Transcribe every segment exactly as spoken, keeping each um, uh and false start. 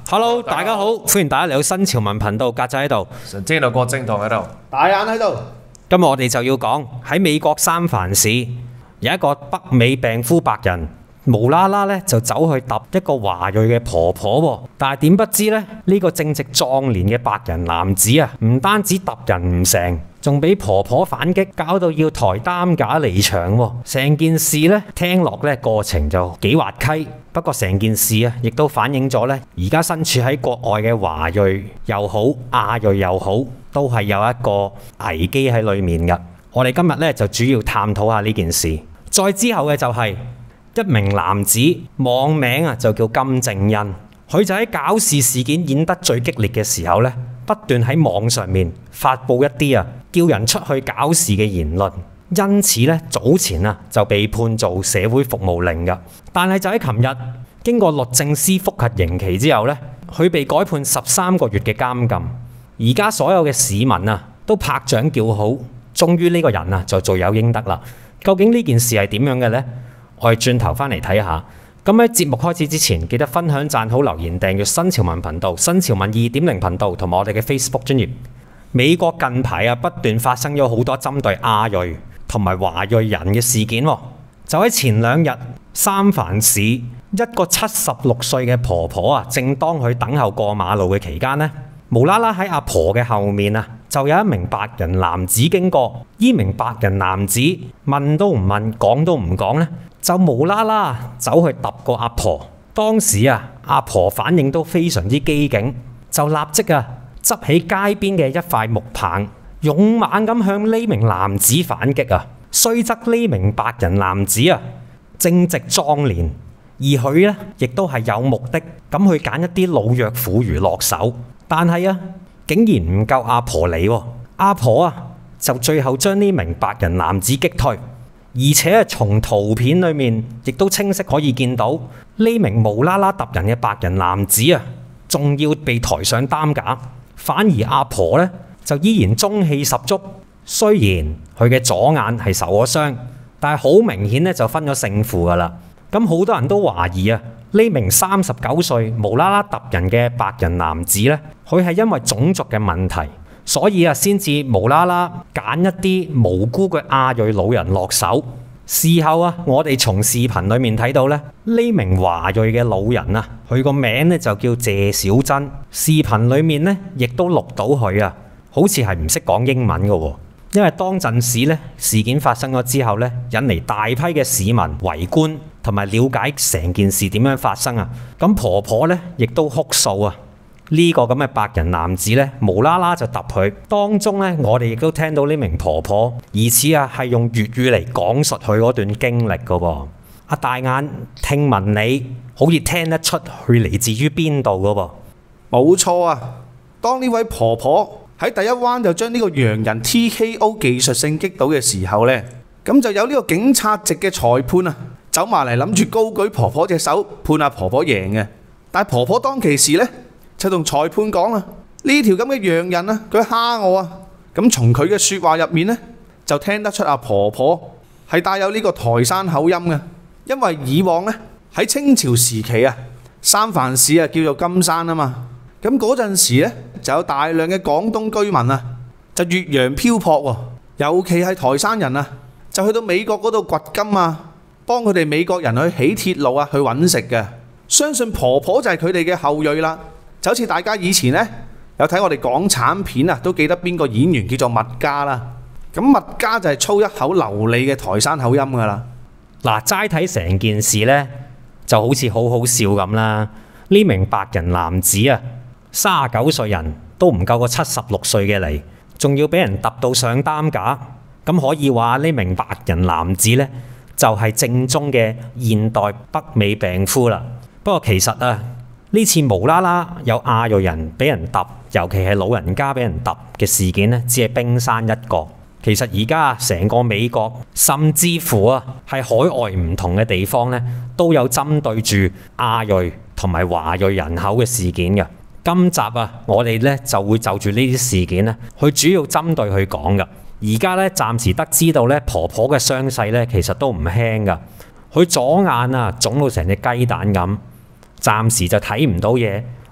Hello， 大家好，歡迎大家嚟到新潮文頻道，格仔喺度， 神經度郭正堂喺度， 大眼喺度。 今日我哋就要講喺美國三藩市有一個北美病夫白人，無啦啦咧就走去揼一個華裔嘅婆婆喎，但係點不知咧呢個正值壯年嘅白人男子啊，唔單止揼人唔成，仲俾婆婆反擊，搞到要抬擔架離場喎。成件事咧聽落咧過程就幾滑稽，不過成件事啊亦都反映咗咧而家身處喺國外嘅華裔又好亞裔又好，都係有一個危機喺裡面㗎。我哋今日咧就主要探討下呢件事。再之後嘅就係、是。一名男子網名啊就叫金正恩，佢就喺搞事事件演得最激烈嘅時候咧，不斷喺網上面發布一啲啊叫人出去搞事嘅言論，因此咧早前啊就被判做社會服務令㗎。但係就喺琴日經過律政司覆核刑期之後咧，佢被改判十三個月嘅監禁。而家所有嘅市民啊都拍掌叫好，終於呢個人啊就罪有應得啦。究竟呢件事係點樣嘅呢？我哋轉頭翻嚟睇下。咁喺節目開始之前，記得分享、讚好、留言、訂閱新潮文頻道、新潮文二點零頻道同埋我哋嘅 Facebook 專頁。美國近排啊不斷發生咗好多針對亞裔同埋華裔人嘅事件喎。就喺前兩日，三藩市一個七十六歲嘅婆婆啊，正當佢等候過馬路嘅期間呢，無啦啦喺阿婆嘅後面啊，就有一名白人男子經過。呢名白人男子問都唔問，講都唔講呢，就無啦啦走去揼個阿婆。當時啊，阿婆反應都非常之機警，就立即啊執起街邊嘅一塊木棒，勇猛咁向呢名男子反擊啊。雖則呢名白人男子啊正值壯年，而佢呢亦都係有目的咁去揀一啲老弱婦孺落手，但係啊竟然唔夠阿婆理喎。阿婆啊就最後將呢名白人男子擊退。而且啊，從圖片裏面亦都清晰可以見到呢名無啦啦揼人嘅白人男子啊，仲要被抬上擔架。反而阿婆呢，就依然中氣十足。雖然佢嘅左眼係受咗傷，但係好明顯呢就分咗勝負㗎啦。咁好多人都懷疑啊，呢名三十九歲無啦啦揼人嘅白人男子呢，佢係因為種族嘅問題。所以啊，先至無啦啦揀一啲無辜嘅亞裔老人落手。事後啊，我哋從視頻裏面睇到咧，呢名華裔嘅老人啊，佢個名咧就叫謝小珍。視頻裏面咧，亦都錄到佢啊，好似係唔識講英文嘅喎。因為當陣時咧，事件發生咗之後咧，引嚟大批嘅市民圍觀同埋了解成件事點樣發生啊。咁婆婆咧，亦都哭訴啊。呢個咁嘅白人男子咧，無啦啦就揼佢。當中咧，我哋亦都聽到呢名婆婆疑似啊係用粵語嚟講述佢嗰段經歷噶噃。阿大眼，聽聞你好似聽得出佢嚟自於邊度噶噃？ 冇錯啊！當呢位婆婆喺第一彎就將呢個洋人 T K O 技術性擊倒嘅時候呢，咁就有呢個警察席嘅裁判啊走埋嚟諗住高舉婆婆隻手判阿婆婆贏嘅。但係婆婆當其時呢，就同裁判講啊，呢條咁嘅洋人啊，佢蝦我啊！咁從佢嘅説話入面呢，就聽得出阿婆婆係帶有呢個台山口音嘅。因為以往呢，喺清朝時期啊，三藩市啊叫做金山啊嘛。咁嗰陣時呢，就有大量嘅廣東居民啊，就越洋漂泊喎。尤其係台山人啊，就去到美國嗰度掘金啊，幫佢哋美國人去起鐵路啊，去揾食嘅。相信婆婆就係佢哋嘅後裔啦。就好似大家以前呢，有睇我哋港產片啊，都記得邊個演員叫做麥嘉啦。咁麥嘉就係操一口流利嘅台山口音噶啦。 嗱，齋睇成件事呢，就好似好好笑咁啦。呢名白人男子啊，三十九歲人都唔夠個七十六歲嘅嚟，仲要俾人揼到上擔架。咁可以話呢名白人男子呢，就係正宗嘅現代北美病夫啦。不過其實啊，呢次無啦啦有亞裔人俾人揼，尤其係老人家俾人揼嘅事件呢，只係冰山一角。其實而家成個美國，甚至乎啊係海外唔同嘅地方呢，都有針對住亞裔同埋華裔人口嘅事件嘅。今集啊，我哋呢就會就住呢啲事件呢，去主要針對佢講嘅。而家呢，暫時得知道呢，婆婆嘅傷勢呢，其實都唔輕噶。佢左眼啊腫到成隻雞蛋咁。暫時就睇唔到嘢，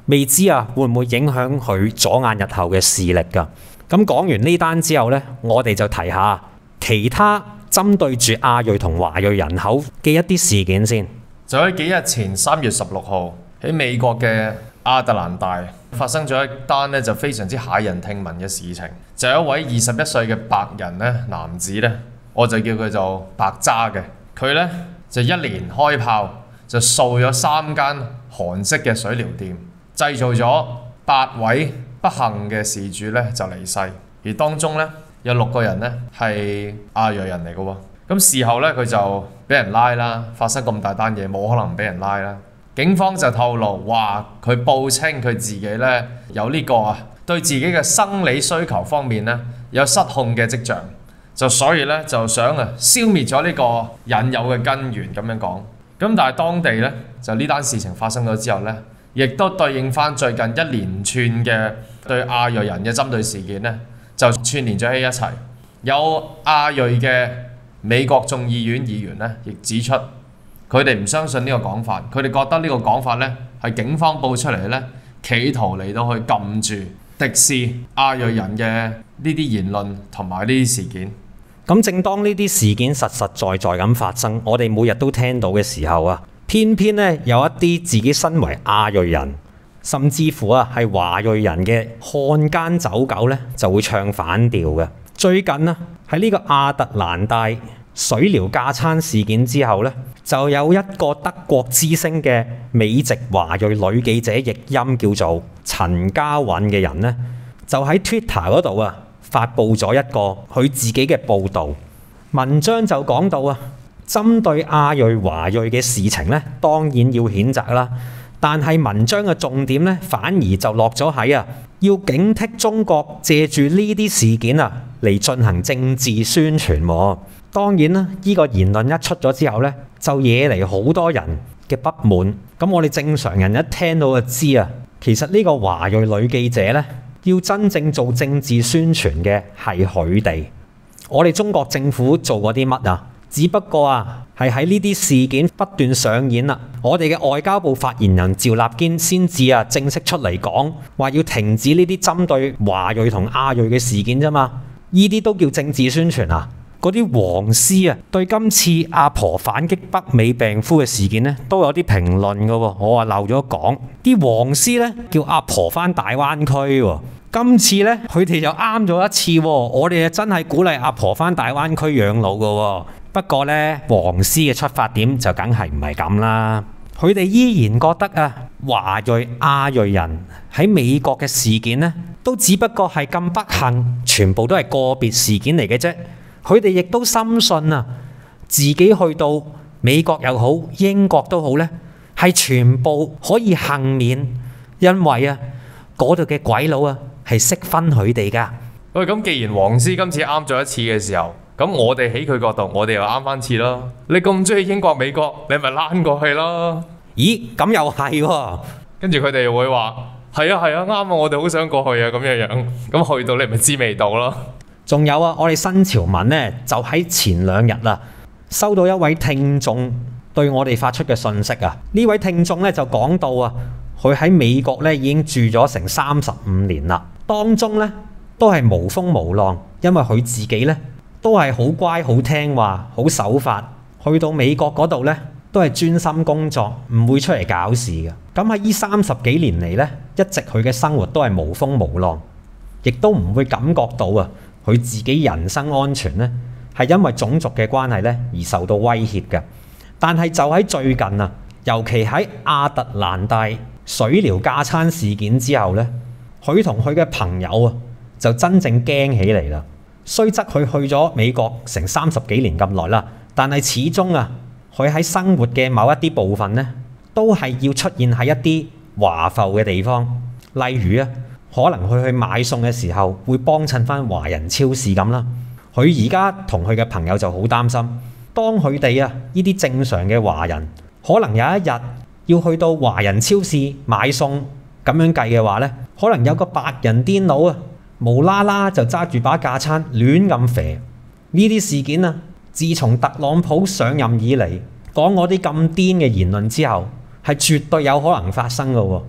未知啊會唔會影響佢左眼日後嘅視力㗎？咁講完呢單之後呢，我哋就提下其他針對住亞裔同華裔人口嘅一啲事件先。 就喺幾日前三月十六號喺美國嘅亞特蘭大發生咗一單咧就非常之駭人聽聞嘅事情，就有一位二十一歲嘅白人咧男子咧，我就叫佢做白渣嘅，佢咧就一連開炮就掃咗三間韓式嘅水療店，製造咗八位不幸嘅事主咧就離世，而當中咧有六個人咧係亞裔人嚟嘅喎。咁事後咧佢就俾人拉啦，發生咁大單嘢冇可能唔俾人拉啦。警方就透露話佢報稱佢自己咧有呢個啊對自己嘅生理需求方面咧有失控嘅跡象，就所以咧就想啊消滅咗呢個引誘嘅根源咁樣講。咁但係當地咧就呢單事情發生咗之後咧，亦都對應翻最近一連串嘅對亞裔人嘅針對事件咧，就串連咗喺一齊。有亞裔嘅美國眾議院議員咧，亦指出佢哋唔相信呢個講法，佢哋覺得呢個講法咧係警方報出嚟咧，企圖嚟到去撳住敵視亞裔人嘅呢啲言論同埋呢啲事件。 咁正當呢啲事件實實在在咁發生，我哋每日都聽到嘅時候啊，偏偏咧有一啲自己身為亞裔人，甚至乎啊係華裔人嘅漢奸走狗咧，就會唱反調嘅。最近啊喺呢個亞特蘭大水療架撐事件之後咧，就有一個德國之聲嘅美籍華裔女記者譯音叫做陳嘉韻嘅人咧，就喺 Twitter 嗰度啊發布咗一個佢自己嘅報導文章，就講到啊，針對亞裔華裔嘅事情咧，當然要譴責啦。但係文章嘅重點咧，反而就落咗喺啊，要警惕中國借住呢啲事件啊嚟進行政治宣傳喎。當然啦，呢個言論一出咗之後咧，就惹嚟好多人嘅不滿。咁我哋正常人一聽到就知啊，其實呢個華裔女記者咧，要真正做政治宣傳嘅係佢哋。我哋中國政府做過啲乜啊？只不過啊，係喺呢啲事件不斷上演啦，我哋嘅外交部發言人趙立堅先至啊正式出嚟講話要停止呢啲針對華裔同亞裔嘅事件啫嘛。呢啲都叫政治宣傳啊？嗰啲黃絲啊，對今次阿婆反擊北美病夫嘅事件咧，都有啲評論嘅喎。我話漏咗講，啲黃絲咧叫阿婆返大灣區喎。今次咧佢哋就啱咗一次喎，我哋啊真係鼓勵阿婆返大灣區養老嘅喎。不過咧，黃絲嘅出發點就梗係唔係咁啦。佢哋依然覺得啊，華裔亞裔人喺美國嘅事件咧，都只不過係咁不幸，全部都係個別事件嚟嘅啫。佢哋亦都深信啊，自己去到美國又好，英國都好咧，係全部可以幸免，因為啊，嗰度嘅鬼佬啊係識分佢哋㗎。 喂，咁既然黃絲今次啱咗一次嘅時候，咁我哋喺佢角度，我哋又啱翻次咯。你咁中意英國美國，你咪躝過去咯。 咦，咁又係喎。 跟住佢哋又會話：係啊係啊，啱啊，我哋好想過去啊咁樣樣。咁去到你咪知味道咯。 仲有啊，我哋新潮文咧就喺前兩日啊，收到一位聽眾對我哋發出嘅信息啊。呢位聽眾咧就講到啊，佢喺美國咧已經住咗成三十五年啦，當中咧都係無風無浪，因為佢自己咧都係好乖、好聽話、好守法。去到美國嗰度咧，都係專心工作，唔會出嚟搞事嘅。咁喺呢三十幾年嚟咧，一直佢嘅生活都係無風無浪，亦都唔會感覺到啊，佢自己人身安全咧係因為種族嘅關係咧而受到威脅嘅。但係就喺最近啊，尤其喺亞特蘭大水療架撐事件之後咧，佢同佢嘅朋友啊就真正驚起嚟啦。雖則佢去咗美國成三十幾年咁耐啦，但係始終啊，佢喺生活嘅某一啲部分咧，都係要出現喺一啲華埠嘅地方。例如啊，可能佢去買餸嘅時候會幫襯翻華人超市咁啦。佢而家同佢嘅朋友就好擔心，當佢哋啊呢啲正常嘅華人，可能有一日要去到華人超市買餸咁樣計嘅話咧，可能有個白人癲佬啊，無啦啦就揸住把架撐亂咁肥。呢啲事件啊，自從特朗普上任以嚟講我啲咁癲嘅言論之後，係絕對有可能發生嘅喎。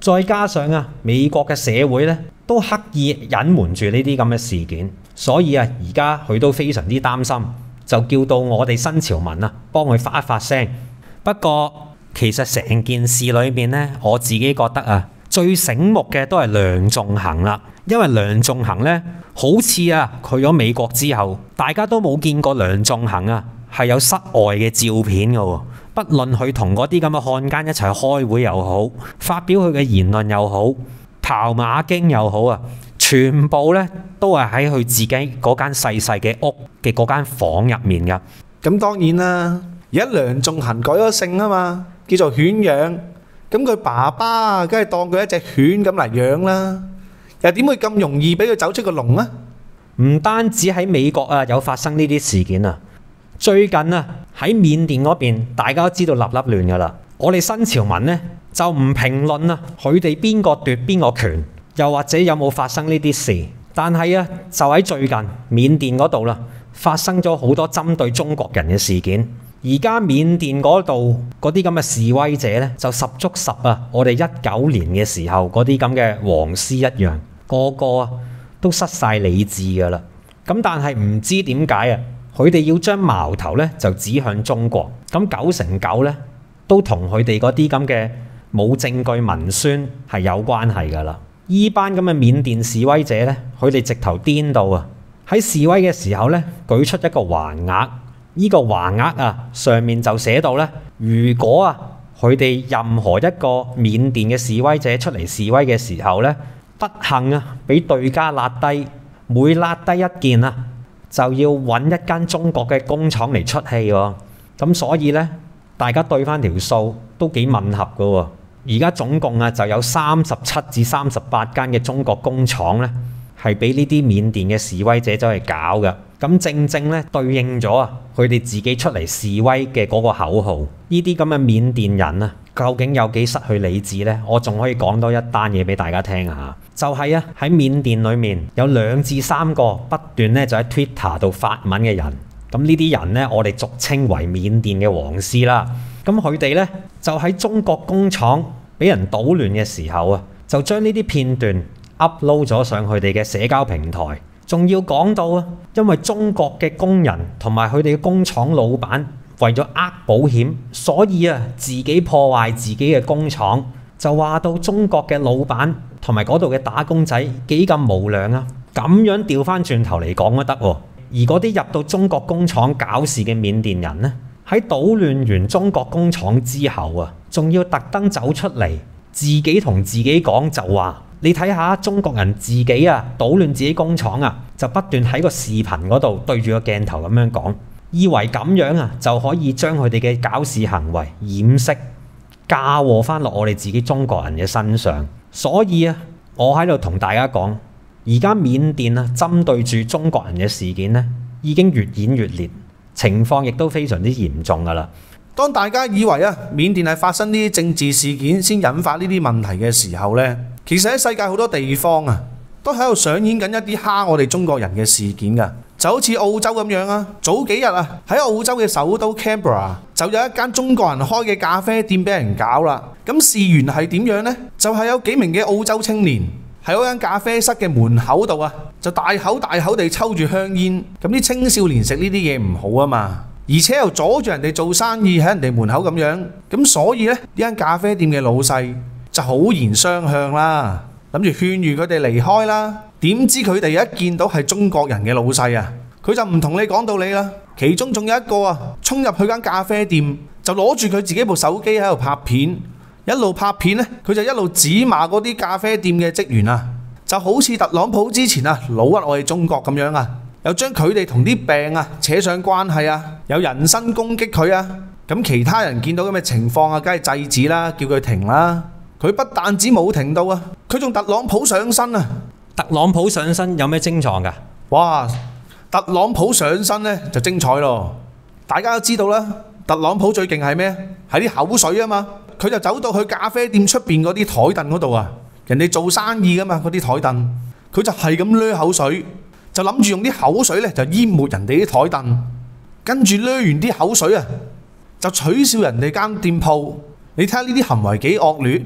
再加上啊，美國嘅社會咧都刻意隱瞞住呢啲咁嘅事件，所以啊，而家佢都非常之擔心，就叫到我哋新潮民啊幫佢發一發聲。不過其實成件事裏面咧，我自己覺得啊，最醒目嘅都係梁頌恆啦，因為梁頌恆咧好似啊去咗美國之後，大家都冇見過梁頌恆啊係有室外嘅照片嘅喎。不論佢同嗰啲咁嘅漢奸一齊開會又好，發表佢嘅言論又好，跑馬經又好啊，全部咧都係喺佢自己嗰間細細嘅屋嘅嗰間房入面㗎。 咁當然啦，而家梁頌恆改咗姓啊嘛，叫做犬養，咁佢爸爸梗係當佢一隻犬咁嚟養啦，又點會咁容易俾佢走出個籠啊？ 唔單止喺美國啊有發生呢啲事件啊，最近啊喺緬甸嗰邊，大家都知道立立亂噶啦。我哋新潮民呢，就唔評論啊，佢哋邊個奪邊個權，又或者有冇發生呢啲事。但係啊，就喺最近緬甸嗰度啦，發生咗好多針對中國人嘅事件。而家緬甸嗰度嗰啲咁嘅示威者呢，就十足十啊！我哋一九年嘅時候嗰啲咁嘅黃絲一樣，個個啊都失晒理智噶啦。咁但係唔知點解啊，佢哋要將矛頭咧就指向中國。咁九成九咧都同佢哋嗰啲咁嘅冇證據文宣係有關係噶啦。依班咁嘅緬甸示威者咧，佢哋直頭癲到啊！喺示威嘅時候咧，舉出一個橫額。呢個橫額啊，上面就寫到咧，如果啊佢哋任何一個緬甸嘅示威者出嚟示威嘅時候咧，不幸啊俾對家拉低，每拉低一件啊，就要揾一間中國嘅工廠嚟出氣喎。咁所以咧，大家對翻條數都幾吻合噶喎。而家總共啊就有三十七至三十八間嘅中國工廠咧，係俾呢啲緬甸嘅示威者走去搞嘅。咁正正咧對應咗啊，佢哋自己出嚟示威嘅嗰個口號。呢啲咁嘅緬甸人啊，究竟有幾失去理智呢？我仲可以講多一單嘢俾大家聽下，就係啊喺緬甸裏面有兩至三個不斷咧就喺 Twitter 度發文嘅人。咁呢啲人呢，我哋俗稱為緬甸嘅黃絲啦。咁佢哋呢，就喺中國工廠俾人搗亂嘅時候啊，就將呢啲片段 upload 咗上佢哋嘅社交平台。仲要講到啊，因為中國嘅工人同埋佢哋嘅工廠老闆為咗呃保險，所以啊自己破壞自己嘅工廠，就話到中國嘅老闆同埋嗰度嘅打工仔幾咁無良啊！咁樣調翻轉頭嚟講都得喎。而嗰啲入到中國工廠搞事嘅緬甸人呢，喺搗亂完中國工廠之後啊，仲要特登走出嚟，自己同自己講就話。你睇下中國人自己啊，搗亂自己工廠啊，就不斷喺個視頻嗰度對住個鏡頭咁樣講，以為咁樣啊就可以將佢哋嘅搞事行為掩飾，嫁禍翻落我哋自己中國人嘅身上。所以啊，我喺度同大家講，而家緬甸啊針對住中國人嘅事件呢，已經越演越烈，情況亦都非常之嚴重噶啦。 當大家以為啊緬甸係發生呢啲政治事件先引發呢啲問題嘅時候呢，其實喺世界好多地方啊，都喺度上演緊一啲蝦我哋中國人嘅事件㗎。就好似澳洲咁樣啊，早幾日啊喺澳洲嘅首都 Canberra 就有一間中國人開嘅咖啡店俾人搞啦。咁事緣係點樣呢？就係有幾名嘅澳洲青年喺嗰間咖啡室嘅門口度啊，就大口大口地抽住香煙。咁啲青少年食呢啲嘢唔好啊嘛，而且又阻住人哋做生意喺人哋門口咁樣。咁所以呢，呢間咖啡店嘅老細就好言相向啦，諗住勸喻佢哋離開啦。點知佢哋一見到係中國人嘅老細啊，佢就唔同你講道理啦。其中仲有一個啊，衝入去間咖啡店就攞住佢自己部手機喺度拍片，一路拍片呢，佢就一路指罵嗰啲咖啡店嘅職員啊，就好似特朗普之前啊老屈我哋中國咁樣啊，又將佢哋同啲病啊扯上關係啊，有人身攻擊佢啊。咁其他人見到咁嘅情況啊，梗係制止啦，叫佢停啦。佢不但止冇停到啊，佢仲特朗普上身啊！ 特朗普上身有咩症狀㗎？ 哇！特朗普上身呢就精彩咯！大家都知道啦，特朗普最勁係咩？係啲口水啊嘛！佢就走到去咖啡店出邊嗰啲台凳嗰度啊，人哋做生意噶嘛，嗰啲台凳，佢就係咁掠口水，就諗住用啲口水呢就淹沒人哋啲台凳，跟住掠完啲口水啊，就取笑人哋間店鋪。你睇下呢啲行為幾惡劣！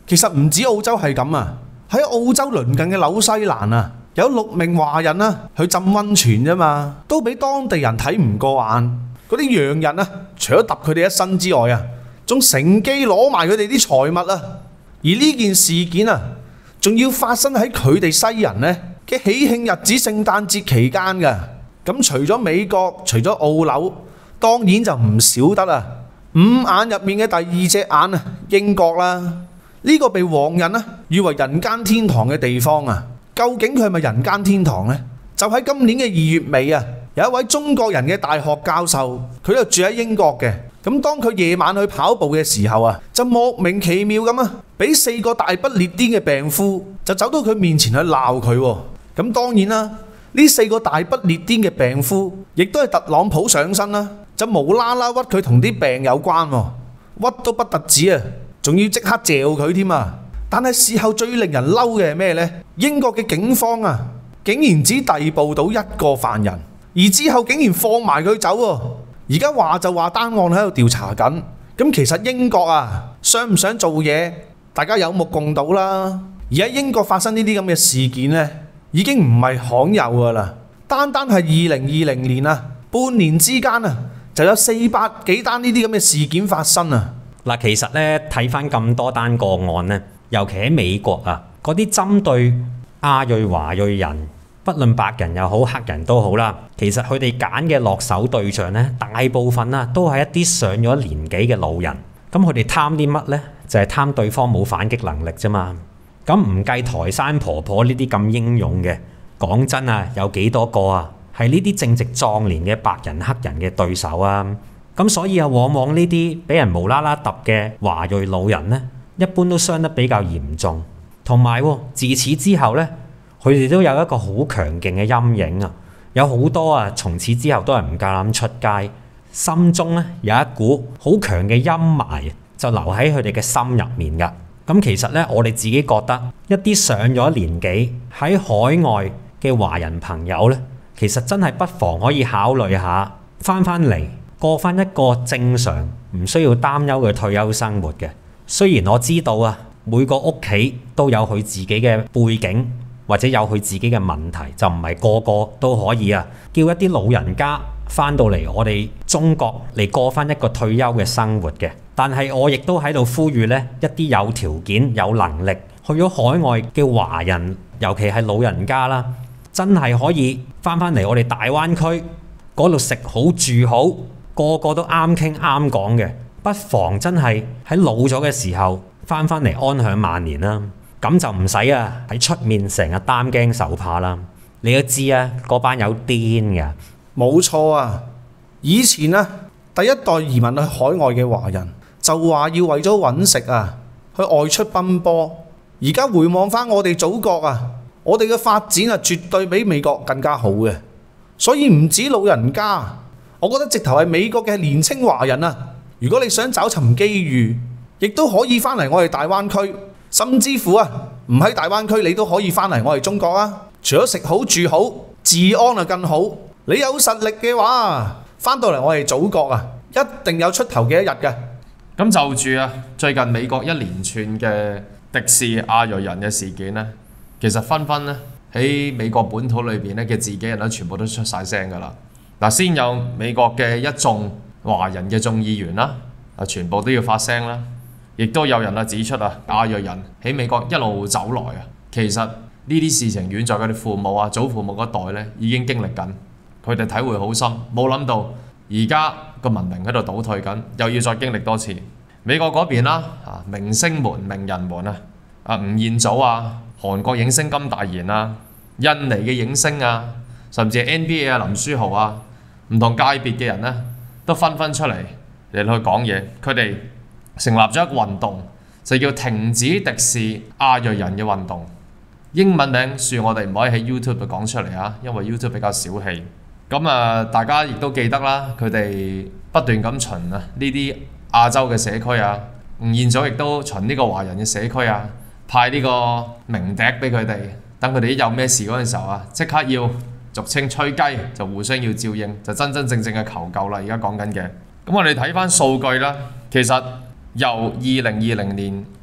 其實唔止澳洲係咁啊，喺澳洲鄰近嘅紐西蘭啊，有六名華人啊去浸溫泉啫嘛，都俾當地人睇唔過眼。嗰啲洋人啊，除咗揼佢哋一身之外啊，仲乘機攞埋佢哋啲財物啊。而呢件事件啊，仲要發生喺佢哋西人呢嘅喜慶日子聖誕節期間㗎。咁除咗美國，除咗澳紐，當然就唔少得啦。五眼入面嘅第二隻眼啊，英國啦，呢個被黃人啊譽為人間天堂嘅地方啊，究竟佢係咪人間天堂呢？就喺今年嘅二月尾啊，有一位中國人嘅大學教授，佢就住喺英國嘅。咁當佢夜晚去跑步嘅時候啊，就莫名其妙咁啊，俾四個大不列顛嘅病夫就走到佢面前去鬧佢喎。咁當然啦，呢四個大不列顛嘅病夫亦都係特朗普上身啦，就無啦啦屈佢同啲病有關喎，屈都不特止啊，仲要即刻嚼佢添啊！但係事後最令人嬲嘅係咩呢？英國嘅警方啊，竟然只逮捕到一個犯人，而之後竟然放埋佢走喎。而家話就話單案喺度調查緊，咁其實英國啊，想唔想做嘢，大家有目共睹啦。而喺英國發生呢啲咁嘅事件呢，已經唔係罕有㗎啦。單單係二零二零年啊，半年之間啊，就有四百幾單呢啲咁嘅事件發生啊。 嗱，其實咧睇翻咁多單個案咧，尤其喺美國啊，嗰啲針對亞裔、華裔人，不論白人又好、黑人都好啦，其實佢哋揀嘅落手對象咧，大部分啊都係一啲上咗年紀嘅老人。咁佢哋貪啲乜咧？就係貪對方冇反擊能力啫嘛。咁唔計台山婆婆呢啲咁英勇嘅，講真啊，有幾多個啊係呢啲正值壯年嘅白人、黑人嘅對手啊？咁所以啊，往往呢啲俾人無啦啦揼嘅華裔老人咧，一般都傷得比較嚴重。同埋自此之後咧，佢哋都有一個好強勁嘅陰影啊！有好多啊，從此之後都係唔夠膽出街，心中咧有一股好強嘅陰霾，就留喺佢哋嘅心入面㗎。咁其實咧，我哋自己覺得一啲上咗年紀喺海外嘅華人朋友咧，其實真係不妨可以考慮下翻返嚟過翻一個正常唔需要擔憂嘅退休生活嘅。雖然我知道啊，每個屋企都有佢自己嘅背景，或者有佢自己嘅問題，就唔係個個都可以啊，叫一啲老人家翻到嚟我哋中國嚟過翻一個退休嘅生活嘅。但係我亦都喺度呼籲呢，一啲有條件有能力去咗海外嘅華人，尤其係老人家啦，真係可以翻返嚟我哋大灣區嗰度食好住好，個個都啱傾啱講嘅，不妨真係喺老咗嘅時候翻返嚟安享晚年啦。咁就唔使啊喺出面成日擔驚受怕啦。你都知啊，嗰班有癲嘅。 冇錯啊，以前啊第一代移民去海外嘅華人就話要為咗揾食啊去外出奔波。而家回望翻我哋祖國啊，我哋嘅發展啊絕對比美國更加好嘅。所以唔止老人家，我覺得直頭係美國嘅年青華人啊，如果你想找尋機遇，亦都可以翻嚟我哋大灣區。甚至乎啊，唔喺大灣區，你都可以翻嚟我哋中國啊！除咗食好住好，治安啊更好。你有實力嘅話，翻到嚟我哋祖國啊，一定有出頭嘅一日嘅。 咁就住啊，最近美國一連串嘅敵視亞裔人嘅事件呢，其實紛紛呢喺美國本土裏邊呢嘅自己人咧，全部都出晒聲㗎啦。嗱，先有美國嘅一眾華人嘅眾議員啦，啊，全部都要發聲啦。亦都有人啊指出啊，亞裔人喺美國一路走來啊，其實呢啲事情遠在佢哋父母啊、祖父母嗰代咧已經經歷緊，佢哋體會好深，冇諗到而家個文明喺度倒退緊，又要再經歷多次。美國嗰邊啦，啊明星們、名人們啊，啊吳彥祖啊，韓國影星金大賢啊，印尼嘅影星啊，甚至係 N B A 啊林書豪啊，唔同界別嘅人咧都紛紛出嚟嚟去講嘢，佢哋成立咗一個運動，就叫停止敵視亞裔人嘅運動。英文名恕我哋唔可以喺 YouTube 度講出嚟啊，因為 YouTube 比較小氣。咁啊，大家亦都記得啦，佢哋不斷咁巡啊呢啲亞洲嘅社區啊，吳彥祖亦都巡呢個華人嘅社區啊，派呢個鳴笛俾佢哋，等佢哋一有咩事嗰陣時候啊，即刻要俗稱吹雞，就互相要照應，就真真正正嘅求救啦。而家講緊嘅，咁我哋睇翻數據啦，其實由二零二零年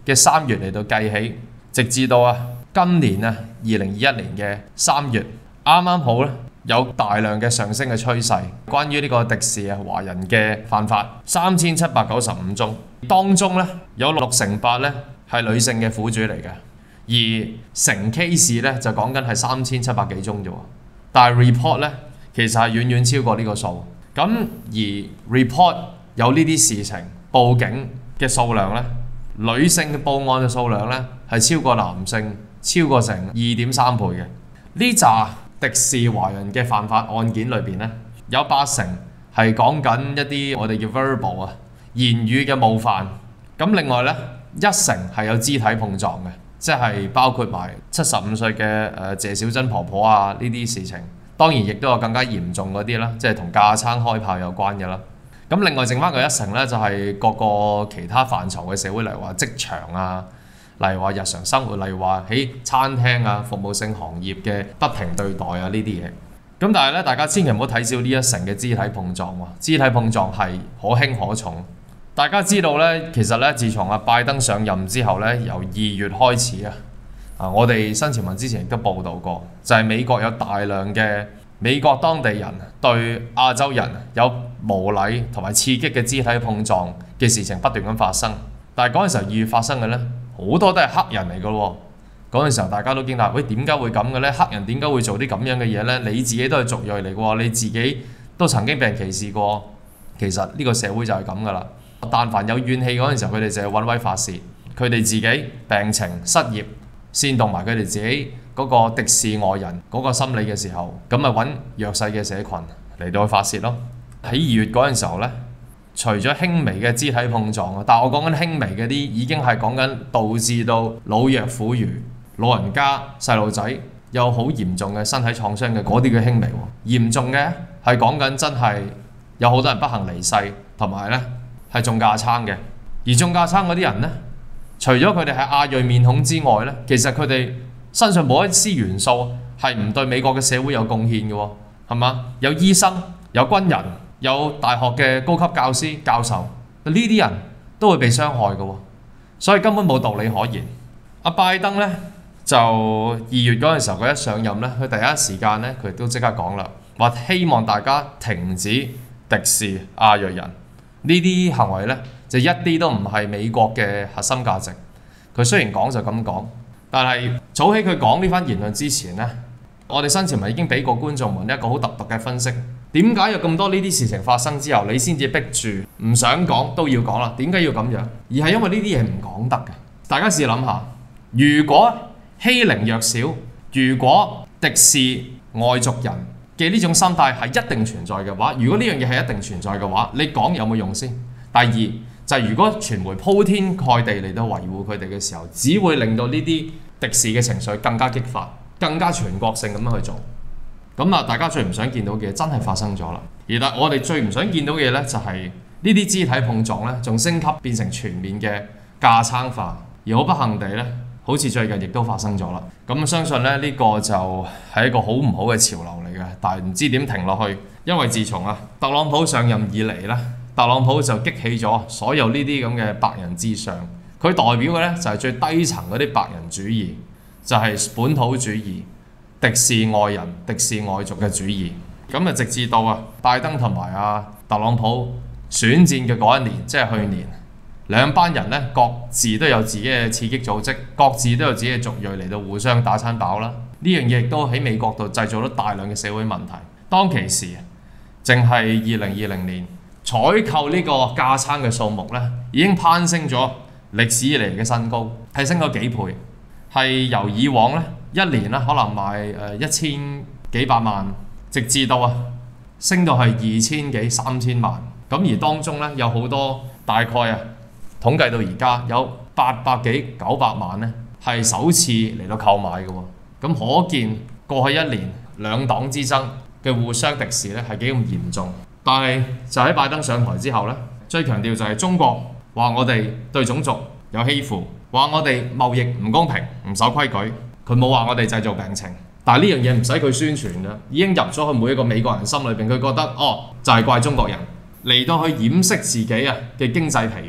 嘅三月嚟到計起，直至到啊今年啊二零二一年嘅三月，啱啱好咧有大量嘅上升嘅趨勢。關於呢個敵視啊華人嘅犯法三千七百九十五宗，當中咧有六成八咧係女性嘅苦主嚟嘅，而成 case 咧就講緊係三千七百幾宗啫喎，但係 report 咧其實係遠遠超過呢個數。咁而 report 有呢啲事情報警嘅數量咧，女性嘅報案嘅數量咧係超過男性超過成二點三倍嘅。呢紮敵視華人嘅犯法案件裏邊咧，有八成係講緊一啲我哋叫 verbal 啊言語嘅冒犯。咁另外咧一成係有肢體碰撞嘅，即係包括埋七十五歲嘅誒謝小珍婆婆啊呢啲事情。當然亦都有更加嚴重嗰啲啦，即係同架撐開炮有關嘅啦。咁另外剩翻佢一成咧，就係各個其他範疇嘅社會，例如話職場啊，例如話日常生活，例如話喺餐廳啊、服務性行業嘅不平對待啊呢啲嘢。咁但係咧，大家千祈唔好睇少呢一成嘅肢體碰撞喎。肢體碰撞係可輕可重。大家知道咧，其實咧，自從阿拜登上任之後咧，由二月開始啊。啊！我哋新潮文之前亦都報導過，就係、是、美國有大量嘅美國當地人對亞洲人有無禮同埋刺激嘅肢體碰撞嘅事情不斷咁發生。但係嗰陣時候二月發生嘅呢，好多都係黑人嚟嘅喎。嗰陣時候大家都驚訝，喂，點解會咁嘅呢？黑人點解會做啲咁樣嘅嘢呢？你自己都係族裔嚟嘅喎，你自己都曾經被人歧視過。其實呢個社會就係咁噶啦。但凡有怨氣嗰陣時候，佢哋就係揾位發泄，佢哋自己病情失業，煽動埋佢哋自己嗰個敵視外人嗰個心理嘅時候，咁咪揾弱勢嘅社群嚟到去發泄咯。喺二月嗰陣時候呢，除咗輕微嘅肢體碰撞啊，但係我講緊輕微嘅啲已經係講緊導致到老弱婦孺、老人家、細路仔有好嚴重嘅身體創傷嘅嗰啲嘅輕微喎。嚴重嘅係講緊真係有好多人不幸離世，同埋呢係中架撐嘅。而中架撐嗰啲人呢，除咗佢哋係亞裔面孔之外呢，其實佢哋身上冇一絲元素係唔對美國嘅社會有貢獻嘅喎，係嘛？有醫生、有軍人、有大學嘅高級教師、教授，呢啲人都會被傷害嘅喎，所以根本冇道理可言。阿拜登呢，就二月嗰陣時候佢一上任呢，佢第一時間呢，佢都即刻講啦，話希望大家停止敵視亞裔人呢啲行為呢。就一啲都唔係美國嘅核心價值。佢雖然講就咁講，但係早喺佢講呢番言論之前呢，我哋新潮文已經俾過觀眾們一個好特別嘅分析。點解有咁多呢啲事情發生之後，你先至逼住唔想講都要講啦？點解要咁樣？而係因為呢啲嘢唔講得嘅。大家試諗下，如果欺凌弱小，如果敵視外族人嘅呢種心態係一定存在嘅話，如果呢樣嘢係一定存在嘅話，你講有冇用先？第二就係、是、如果傳媒鋪天蓋地嚟到維護佢哋嘅時候，只會令到呢啲敵視嘅情緒更加激發，更加全國性咁樣去做。咁啊，大家最唔想見到嘅真係發生咗啦。而但我哋最唔想見到嘅嘢呢，就係呢啲肢體碰撞呢，仲升級變成全面嘅架撐化。而好不幸地呢，好似最近亦都發生咗啦。咁相信呢，呢、這個就係一個好唔好嘅潮流嚟嘅，但係唔知點停落去。因為自從啊特朗普上任以嚟呢，特朗普就激起咗所有呢啲咁嘅白人至上，佢代表嘅呢，就係最低層嗰啲白人主義，就係本土主義、敵視外人、敵視外族嘅主義。咁啊，直至到啊拜登同埋啊特朗普選戰嘅嗰一年，即係去年，兩班人呢，各自都有自己嘅刺激組織，各自都有自己嘅族裔嚟到互相打餐飽啦。呢樣嘢亦都喺美國度製造咗大量嘅社會問題。當其時，淨係二零二零年，採購呢個架撐嘅數目呢，已經攀升咗歷史以嚟嘅新高，係升咗幾倍，係由以往呢一年呢可能賣誒一千幾百萬，直至到啊升到係二千幾三千萬。咁而當中呢，有好多大概啊統計到而家有八百幾九百萬呢係首次嚟到購買嘅喎。咁可見過去一年兩黨之爭嘅互相敵視呢係幾咁嚴重。但係就喺拜登上台之後呢，最強調就係中國話我哋對種族有欺負，話我哋貿易唔公平、唔守規矩。佢冇話我哋製造病情，但係呢樣嘢唔使佢宣傳啦，已經入咗去每一個美國人心裏邊。佢覺得哦，就係怪中國人嚟到去掩飾自己啊嘅經濟疲弱，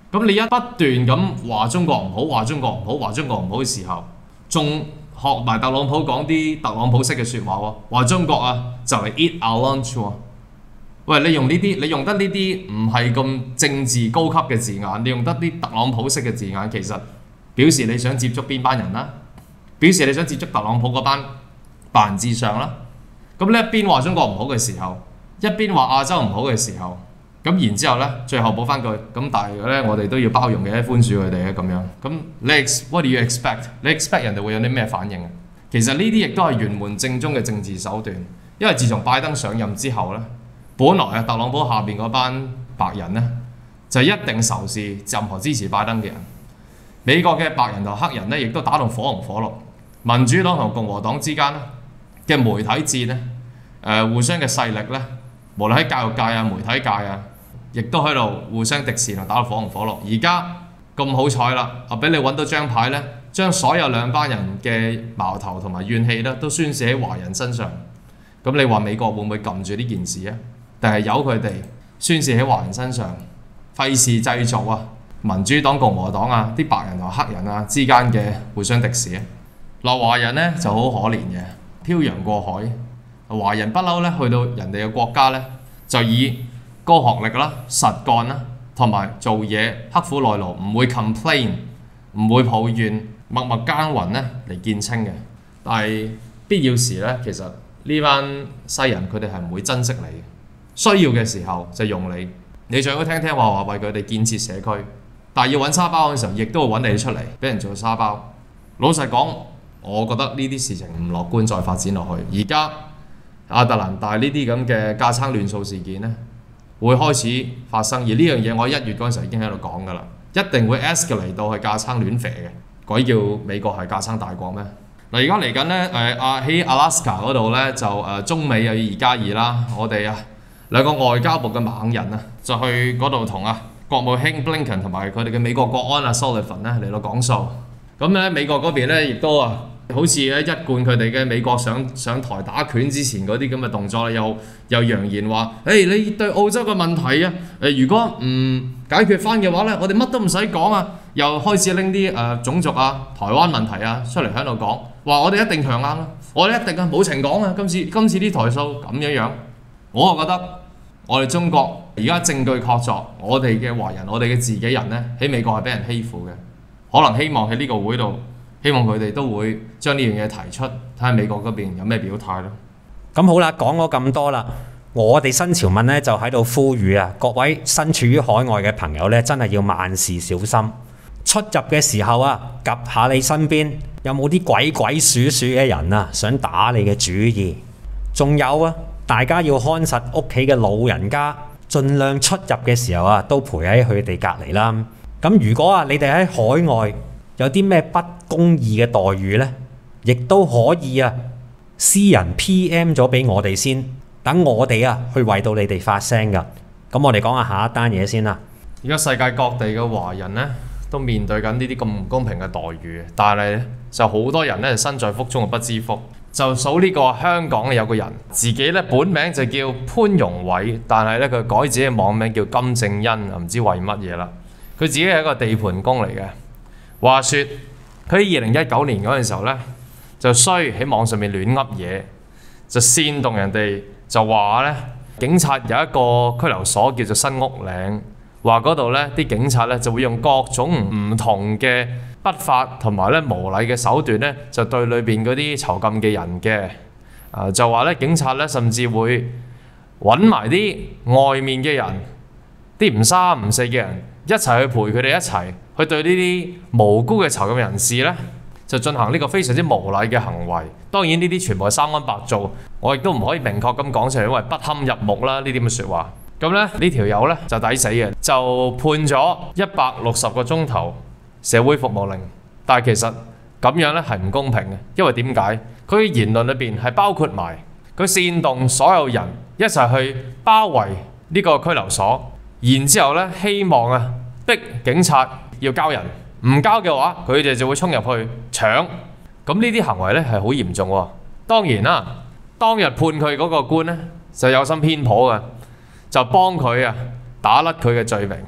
咁你一不斷咁話中國唔好，話中國唔好，話中國唔好嘅時候，仲學埋特朗普講啲特朗普式嘅説話喎，話中國啊就嚟 eat our lunch 喎。喂，你用呢啲，你用得呢啲唔係咁政治高級嘅字眼，你用得啲特朗普式嘅字眼，其實表示你想接觸邊班人啦？表示你想接觸特朗普嗰班白人至上啦。咁呢一邊話中國唔好嘅時候，一邊話亞洲唔好嘅時候，咁然之後咧，最後補翻句，咁但係咧，我哋都要包容嘅，寬恕佢哋嘅咁樣。咁你 what do you expect？ 你 expect 人哋會有啲咩反應啊？其實呢啲亦都係玄門正宗嘅政治手段，因為自從拜登上任之後咧，本來啊特朗普下邊嗰班白人咧就一定仇視任何支持拜登嘅人。美國嘅白人同黑人咧，亦都打到火紅火綠。民主黨同共和黨之間咧嘅媒體戰咧，誒、呃、互相嘅勢力咧，無論喺教育界啊、媒體界啊，亦都喺度互相敵視同打到火紅火綠。而家咁好彩啦，啊俾你揾到張牌咧，將所有兩班人嘅矛頭同埋怨氣咧，都宣泄喺華人身上。咁你話美國會唔會撳住呢件事啊？定係由佢哋宣泄喺華人身上，費事製造啊民主黨、共和黨啊啲白人同黑人啊之間嘅互相敵視啊？嗱，華人咧就好可憐嘅，漂洋過海。華人不嬲咧，去到人哋嘅國家咧，就以高學歷啦、實幹啦，同埋做嘢刻苦耐勞，唔會 complain， 唔會抱怨，默默耕耘咧嚟見稱嘅。但係必要時咧，其實呢班西人佢哋係唔會珍惜你嘅，需要嘅時候就用你，你最好聽聽話話為佢哋建設社區。但係要揾沙包嘅時候，亦都會揾你出嚟俾人做沙包。老實講，我覺得呢啲事情唔樂觀再發展落去。而家亞特蘭大呢啲咁嘅架撐亂數事件呢，會開始發生。而呢樣嘢我一月嗰陣時候已經喺度講㗎啦，一定會 escalate 到去架撐亂射嘅。鬼叫美國係架撐大國咩？嗱，而家嚟緊呢，誒啊喺 Alaska 嗰度呢，就誒、呃、中美又要二加二啦。我哋啊兩個外交部嘅猛人啊，就去嗰度同啊國務卿 Blinken 同埋佢哋嘅美國國安啊 Sullivan 咧嚟到講數。咁咧美國嗰邊咧亦都啊，好似咧一貫佢哋嘅美國上上台打拳之前嗰啲咁嘅動作，又又揚言話：誒、hey, 你對澳洲嘅問題啊，誒、呃、如果唔解決翻嘅話咧，我哋乜都唔使講啊！又開始拎啲誒種族啊、台灣問題啊出嚟喺度講，話我哋一定強硬啦，我哋一定啊冇情講啊！今次今次啲台數咁樣樣，我就覺得我哋中國而家證據確鑿，我哋嘅華人、我哋嘅自己人咧喺美國係俾人欺負嘅。可能希望喺呢個會度，希望佢哋都會將呢樣嘢提出，睇下美國嗰邊有咩表態咯。 咁好啦，講咗咁多啦，我哋新潮文咧就喺度呼籲啊，各位身處於海外嘅朋友咧，真係要萬事小心。出入嘅時候啊，及下你身邊有冇啲鬼鬼祟祟嘅人啊，想打你嘅主意。仲有啊，大家要看實屋企嘅老人家，盡量出入嘅時候啊，都陪喺佢哋隔離啦。咁如果啊，你哋喺海外有啲咩不公義嘅待遇呢，亦都可以啊，私人 P M 咗俾我哋先，等我哋啊去為到你哋發聲噶。咁我哋講下下一單嘢先啦。 而家世界各地嘅華人呢，都面對緊呢啲咁唔公平嘅待遇，但係咧就好多人咧身在福中不知福。就數呢個香港有個人，自己咧本名就叫潘榮偉，但係咧佢改自己嘅網名叫金正恩，唔知為乜嘢啦。佢自己係一個地盤工嚟嘅。話說佢喺二零一九年嗰陣時候咧，就衰喺網上面亂噏嘢，就煽動人哋就話咧警察有一個拘留所叫做新屋嶺，話嗰度咧啲警察咧就會用各種唔同嘅不法同埋咧無禮嘅手段咧，就對裏邊嗰啲囚禁嘅人嘅，啊就話咧警察咧甚至會揾埋啲外面嘅人，啲唔三唔四嘅人一齊去陪佢哋一齊去對呢啲無辜嘅囚禁人士咧，就進行呢個非常之無禮嘅行為。當然呢啲全部係三安白做，我亦都唔可以明確咁講出嚟，因為不堪入目啦呢啲咁嘅説話。咁咧呢條友咧就抵死嘅，就判咗一百六十個鐘頭社會服務令。但係其實咁樣咧係唔公平嘅，因為點解？佢嘅言論裏邊係包括埋佢煽動所有人一齊去包圍呢個拘留所，然之後咧希望啊逼警察要交人，唔交嘅話佢哋就會衝入去搶。咁呢啲行為咧係好嚴重喎。當然啦，當日判佢嗰個官咧就有心偏頗嘅，就幫佢啊打甩佢嘅罪名，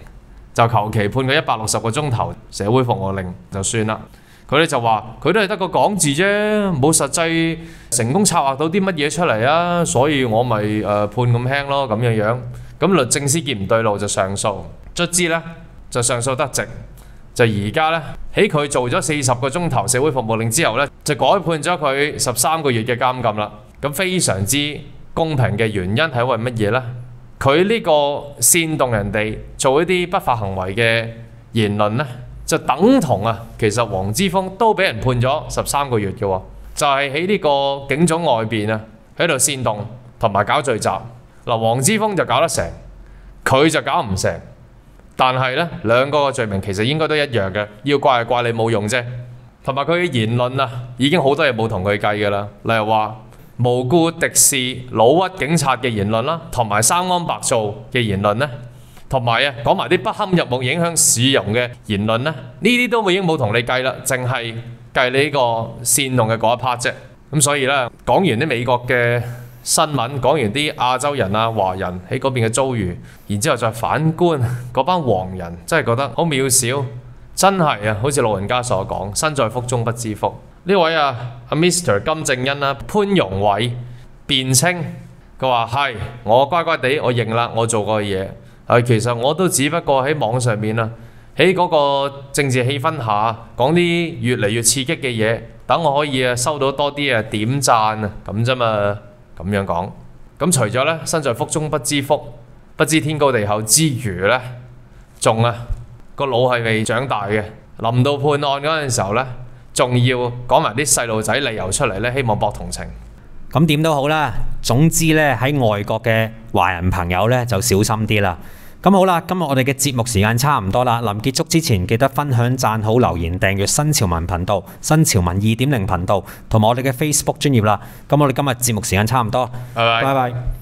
就求其判佢一百六十個鐘頭社會服務令就算啦。佢哋就話佢都係得個講字啫，冇實際成功策劃到啲乜嘢出嚟啊，所以我咪誒、呃、判咁輕咯咁樣樣。咁律政司見唔對路就上訴，卒之呢就上訴得直，就而家呢，喺佢做咗四十個鐘頭社會服務令之後呢，就改判咗佢十三個月嘅監禁啦。咁非常之公平嘅原因係因為乜嘢呢？佢呢個煽動人哋做一啲不法行為嘅言論呢，就等同啊，其實黃之鋒都俾人判咗十三個月嘅喎，就係喺呢個警總外邊啊，喺度煽動同埋搞聚集。嗱，黃之鋒就搞得成，佢就搞唔成，但係呢兩個嘅罪名其實應該都一樣嘅，要怪係怪你冇用啫。同埋佢嘅言論啊，已經好多嘢冇同佢計㗎啦，例如話無故敵視老屈警察嘅言論啦，同埋生安白造嘅言論呢。同埋啊，講埋啲不堪入目、影響市容嘅言論呢，呢啲都已經冇同你計啦，淨係計你呢個煽動嘅嗰一 part 啫。咁所以呢，講完啲美國嘅新聞，講完啲亞洲人啊、華人喺嗰邊嘅遭遇，然之後再反觀嗰班黃人，真係覺得好渺小，真係啊，好似老人家所講，身在福中不知福。呢位啊，阿 Mister 金正恩啦，潘榮偉辯稱，佢話係我乖乖地，我認啦，我做過嘅嘢。係，其實我都只不過喺網上面啊，喺嗰個政治氣氛下講啲越嚟越刺激嘅嘢，等我可以啊收到多啲啊點讚啊咁啫嘛，咁樣講。咁除咗呢身在福中不知福，不知天高地厚之餘呢，仲啊個腦係未長大嘅，臨到判案嗰陣時候呢，仲要講埋啲細路仔理由出嚟呢，希望博同情。 咁點都好啦，總之呢，喺外國嘅華人朋友呢，就小心啲啦。咁好啦，今日我哋嘅節目時間差唔多啦。臨結束之前，記得分享、讚好、留言、訂閱新潮文頻道、新潮文二點零頻道同埋我哋嘅 Facebook 專頁啦。咁我哋今日節目時間差唔多， 拜拜。 拜拜。